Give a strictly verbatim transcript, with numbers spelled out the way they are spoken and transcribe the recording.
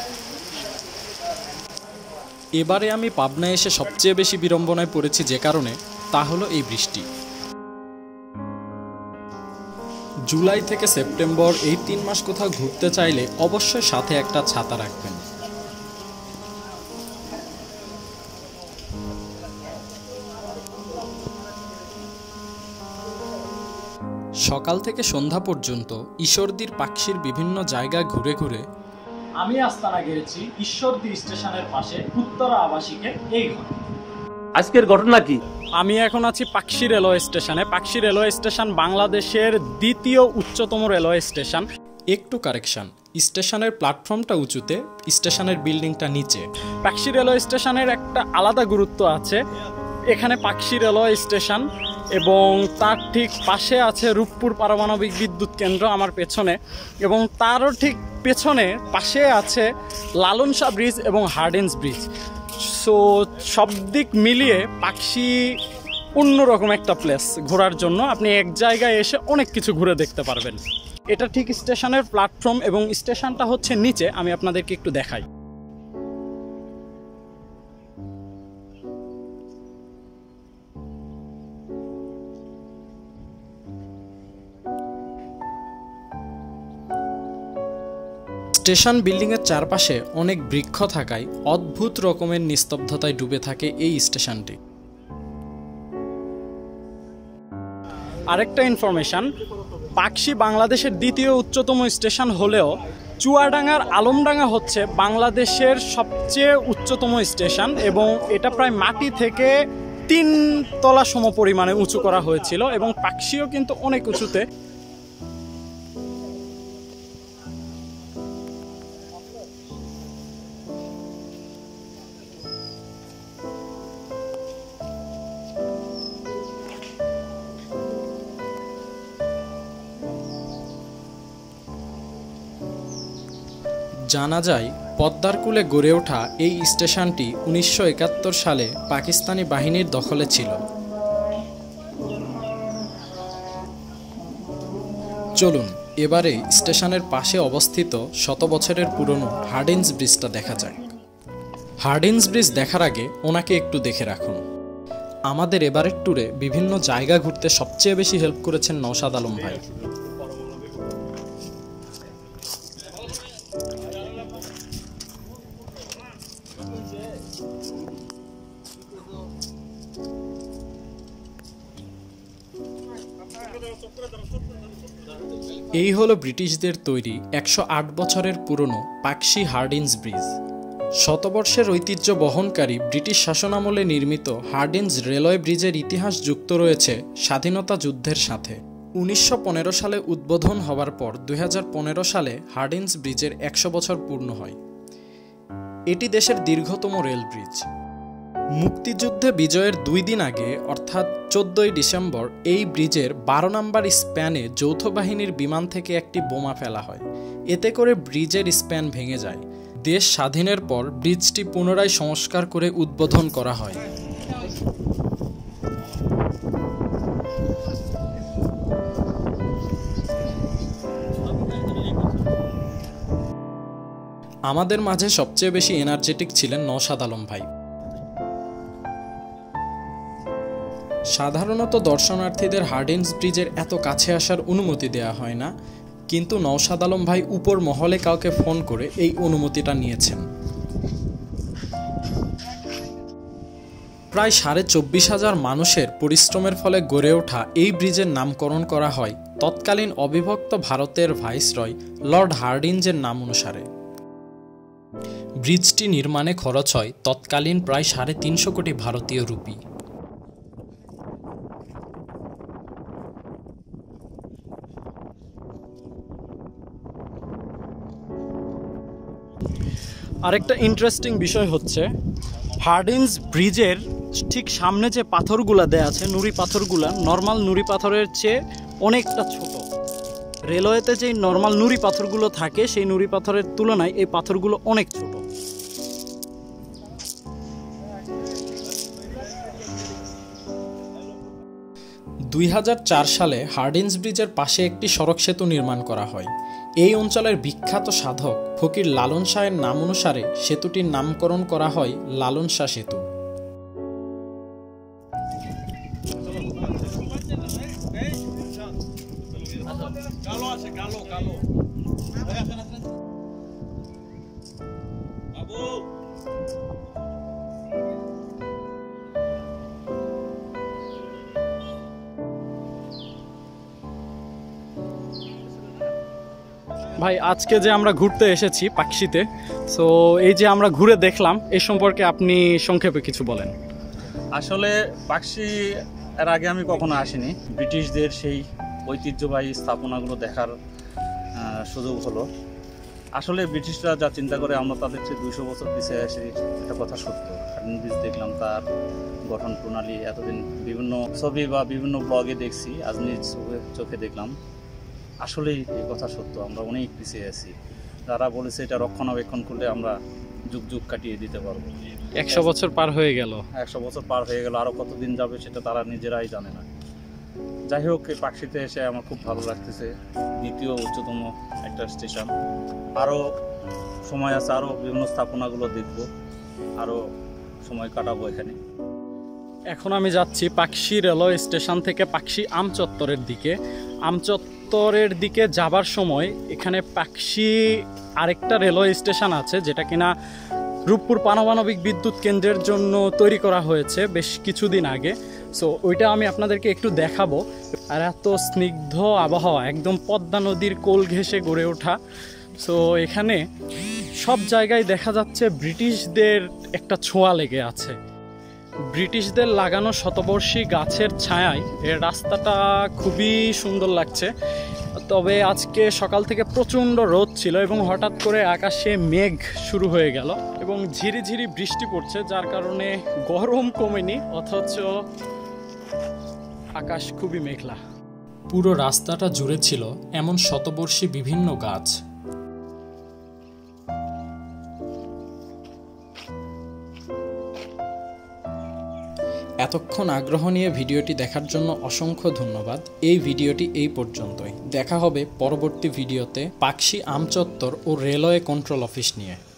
এবারে আমি পাবনায় এসে সবচেয়ে বেশি বিড়ম্বনায় পড়েছি যে কারণে, তা হলো এই বৃষ্টি। জুলাই থেকে সেপ্টেম্বর এই তিন মাস কোথাও ঘুরতে চাইলে অবশ্যই সাথে একটা ছাতা রাখবেন। সকাল থেকে সন্ধ্যা পর্যন্ত ঈশ্বরদীর পাকশির বিভিন্ন জায়গা ঘুরে ঘুরে আমি আস্তানা গেছি ঈশ্বরদী স্টেশনের পাশে উত্তরা আবাসিকে এই ঘর। আজকের ঘটনা কি? আমি এখন আছি পাকশি রেলওয়ে স্টেশনে। পাকশি রেলওয়ে স্টেশন বাংলাদেশের দ্বিতীয় উচ্চতম রেলওয়ে স্টেশন। একটু কারেকশন, স্টেশনের প্ল্যাটফর্মটা উঁচুতে, স্টেশনের বিল্ডিংটা নিচে। পাকশি রেলওয়ে স্টেশনের একটা আলাদা গুরুত্ব আছে। এখানে পাকশি রেলওয়ে স্টেশন এবং তার ঠিক পাশে আছে রূপপুর পারমাণবিক বিদ্যুৎ কেন্দ্র আমার পেছনে, এবং তারও ঠিক পেছনে পাশে আছে লালন শাহ ব্রিজ এবং হার্ডিঞ্জ ব্রিজ। সো সব দিক মিলিয়ে পাকশি অন্যরকম একটা প্লেস ঘোরার জন্য। আপনি এক জায়গায় এসে অনেক কিছু ঘুরে দেখতে পারবেন। এটা ঠিক স্টেশনের প্ল্যাটফর্ম এবং স্টেশনটা হচ্ছে নিচে। আমি আপনাদেরকে একটু দেখাই। স্টেশন বিল্ডিংয়ের চারপাশে অনেক বৃক্ষ থাকায় অদ্ভুত রকমের নিস্তব্ধতায় ডুবে থাকে এই স্টেশনটি। আরেকটা ইনফরমেশন, পাকশি বাংলাদেশের দ্বিতীয় উচ্চতম স্টেশন হলেও চুয়াডাঙ্গার আলমডাঙ্গা হচ্ছে বাংলাদেশের সবচেয়ে উচ্চতম স্টেশন, এবং এটা প্রায় মাটি থেকে তিন তলা সম পরিমাণে উঁচু করা হয়েছিল, এবং পাকশিও কিন্তু অনেক উঁচুতে। জানা যায় পদ্মার কূলে গড়ে ওঠা এই স্টেশনটি উনিশশো একাত্তর সালে পাকিস্তানি বাহিনীর দখলে ছিল। চলুন এবারে স্টেশনের পাশে অবস্থিত শত বছরের পুরনো হার্ডিঞ্জ ব্রিজটা দেখা যাক। হার্ডিঞ্জ ব্রিজ দেখার আগে ওনাকে একটু দেখে রাখুন। আমাদের এবারের ট্যুরে বিভিন্ন জায়গা ঘুরতে সবচেয়ে বেশি হেল্প করেছেন নওশাদ আলম ভাই। এই হলো ব্রিটিশদের তৈরি একশো আট বছরের পুরনো পাকশি হার্ডিঞ্জ ব্রিজ। শতবর্ষের ঐতিহ্য বহনকারী ব্রিটিশ শাসনামলে নির্মিত হার্ডিঞ্জ রেলওয়ে ব্রিজের ইতিহাস যুক্ত রয়েছে স্বাধীনতা যুদ্ধের সাথে। উনিশশো পনেরো সালে উদ্বোধন হওয়ার পর দুই হাজার পনেরো সালে হার্ডিঞ্জ ব্রিজের একশো বছর পূর্ণ হয়। এটি দেশের দীর্ঘতম রেল ব্রিজ। মুক্তিযুদ্ধে বিজয়ের দুই দিন আগে অর্থাৎ চোদ্দই ডিসেম্বর এই ব্রিজের বারো নম্বর স্প্যানে যৌথ বাহিনীর বিমান থেকে একটি বোমা ফেলা হয়। এতে করে ব্রিজের স্প্যান ভেঙে যায়। দেশ স্বাধীনের পর ব্রিজটি পুনরায় সংস্কার করে উদ্বোধন করা হয়। আমাদের মাঝে সবচেয়ে বেশি এনার্জেটিক ছিলেন নওশাদ আলম ভাই। সাধারণত দর্শনার্থীদের হার্ডিঞ্জ ব্রিজের এত কাছে আসার অনুমতি দেওয়া হয় না, কিন্তু নওশাদ আলম ভাই উপর মহলে কাউকে ফোন করে এই অনুমতিটা নিয়েছেন। প্রায় সাড়ে চব্বিশ হাজার মানুষের পরিশ্রমের ফলে গড়ে ওঠা এই ব্রিজের নামকরণ করা হয় তৎকালীন অবিভক্ত ভারতের ভাইসরয় লর্ড হার্ডিঞ্জের নাম অনুসারে। ব্রিজটি নির্মাণে খরচ হয় তৎকালীন প্রায় সাড়ে তিনশো কোটি ভারতীয় রুপি। আরেকটা ইন্টারেস্টিং বিষয় হচ্ছে হার্ডিঞ্জ ব্রিজের ঠিক সামনে যে পাথরগুলা দেয়া আছে, নুড়ি পাথরগুলা নর্মাল নুড়ি পাথরের চেয়ে অনেকটা ছোট। রেলওয়েতে যে নর্মাল নুড়ি পাথরগুলো থাকে সেই নুড়ি পাথরের তুলনায় এই পাথরগুলো অনেক ছোট। দুই হাজার চার সালে হার্ডিঞ্জ ব্রিজের পাশে একটি সড়ক সেতু নির্মাণ করা হয়। এই অঞ্চলের বিখ্যাত সাধক ফকির লালন শাহের নাম অনুসারে সেতুটির নামকরণ করা হয় লালন শাহ সেতু। ভাই আজকে যে আমরা ঘুরতে এসেছি পাকশিতে, সো এই যে আমরা ঘুরে দেখলাম, এই সম্পর্কে আপনি সংক্ষেপে কিছু বলেন। আসলে পাকশি এর আগে আমি কখনো আসিনি। ব্রিটিশদের সেই ঐতিহ্যবাহী স্থাপনাগুলো দেখার সুযোগ হলো। আসলে ব্রিটিশরা যা চিন্তা করে আমরা তাদের চেয়ে দুইশো বছর পিছিয়ে আসি, এটা কথা সত্য। হার্ডিঞ্জ দেখলাম, তার গঠন প্রণালী এতদিন বিভিন্ন ছবি বা বিভিন্ন ব্লগে দেখছি, আজ নিজ চোখে দেখলাম। আসলেই এই কথা সত্য, আমরা অনেক পিছিয়ে আছি। যারা বলেছে এটা রক্ষণাবেক্ষণ করলে আমরা যুগ যুগ কাটিয়ে দিতে পারবো। একশো বছর পার হয়ে গেল একশো বছর পার হয়ে গেল, আরও কতদিন যাবে সেটা তারা নিজেরাই জানে না। যাই হোক, এই পাকশিতে এসে আমার খুব ভালো লাগতেছে। দ্বিতীয় উচ্চতম একটা স্টেশন, আরও সময় আছে, আরও বিভিন্ন স্থাপনাগুলো দেখবো, আরও সময় কাটাবো এখানে। এখন আমি যাচ্ছি পাকশি রেলওয়ে স্টেশন থেকে পাকশি আমচত্বরের দিকে। আমচত্বরের দিকে যাবার সময় এখানে পাকশি আরেকটা রেলওয়ে স্টেশন আছে, যেটা কিনা রূপপুর পারমাণবিক বিদ্যুৎ কেন্দ্রের জন্য তৈরি করা হয়েছে বেশ কিছুদিন আগে। সো ওইটা আমি আপনাদেরকে একটু দেখাবো। আর এত স্নিগ্ধ আবহাওয়া, একদম পদ্মা নদীর কোল ঘেঁষে গড়ে ওঠা। সো এখানে সব জায়গায় দেখা যাচ্ছে ব্রিটিশদের একটা ছোঁয়া লেগে আছে। ব্রিটিশদের লাগানো শতবর্ষী গাছের ছায়ায় এর রাস্তাটা খুবই সুন্দর লাগছে। তবে আজকে সকাল থেকে প্রচণ্ড রোদ ছিল এবং হঠাৎ করে আকাশে মেঘ শুরু হয়ে গেল এবং ঝিরিঝিরি বৃষ্টি পড়ছে, যার কারণে গরম কমেনি, অথচ আকাশ খুবই মেঘলা। পুরো রাস্তাটা জুড়ে ছিল এমন শতবর্ষী বিভিন্ন গাছ। এতক্ষণ আগ্রহ নিয়ে ভিডিওটি দেখার জন্য অসংখ্য ধন্যবাদ। এই ভিডিওটি এই পর্যন্তই। দেখা হবে পরবর্তী ভিডিওতে পাকশি আমচত্বর ও রেলওয়ে কন্ট্রোল অফিস নিয়ে।